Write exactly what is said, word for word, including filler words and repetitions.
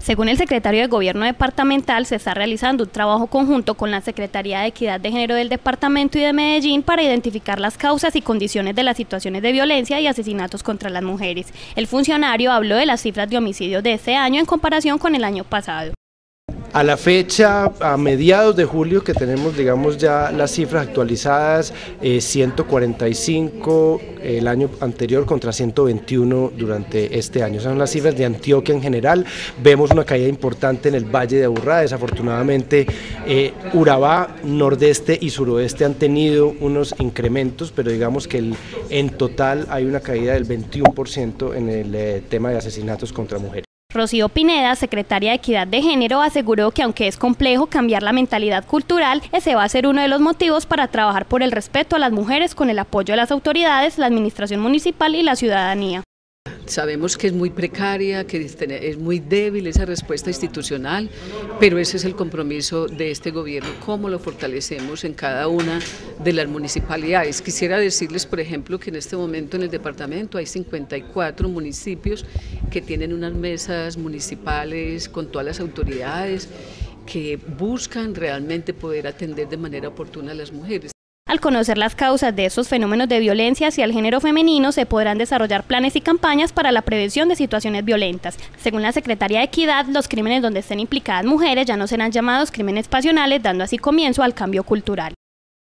Según el secretario de Gobierno departamental, se está realizando un trabajo conjunto con la Secretaría de Equidad de Género del departamento y de Medellín para identificar las causas y condiciones de las situaciones de violencia y asesinatos contra las mujeres. El funcionario habló de las cifras de homicidios de este año en comparación con el año pasado. A la fecha, a mediados de julio, que tenemos, digamos, ya las cifras actualizadas, eh, ciento cuarenta y cinco el año anterior contra ciento veintiuno durante este año. Esas son las cifras de Antioquia en general. Vemos una caída importante en el Valle de Aburrá. Desafortunadamente, eh, Urabá, Nordeste y Suroeste han tenido unos incrementos, pero digamos que el, en total hay una caída del veintiuno por ciento en el eh, tema de asesinatos contra mujeres. Rocío Pineda, secretaria de Equidad de Género, aseguró que aunque es complejo cambiar la mentalidad cultural, ese va a ser uno de los motivos para trabajar por el respeto a las mujeres con el apoyo de las autoridades, la administración municipal y la ciudadanía. Sabemos que es muy precaria, que es muy débil esa respuesta institucional, pero ese es el compromiso de este gobierno, cómo lo fortalecemos en cada una de las municipalidades. Quisiera decirles, por ejemplo, que en este momento en el departamento hay cincuenta y cuatro municipios que tienen unas mesas municipales con todas las autoridades que buscan realmente poder atender de manera oportuna a las mujeres. Al conocer las causas de esos fenómenos de violencia hacia el género femenino, se podrán desarrollar planes y campañas para la prevención de situaciones violentas. Según la Secretaría de Equidad, los crímenes donde estén implicadas mujeres ya no serán llamados crímenes pasionales, dando así comienzo al cambio cultural.